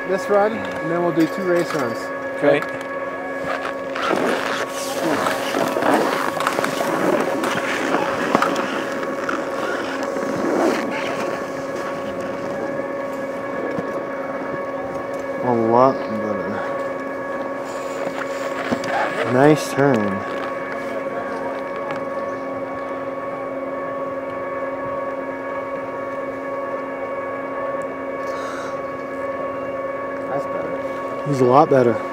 this run, and then we'll do 2 race runs. Okay. A lot better. Nice turn. That's better. He's a lot better.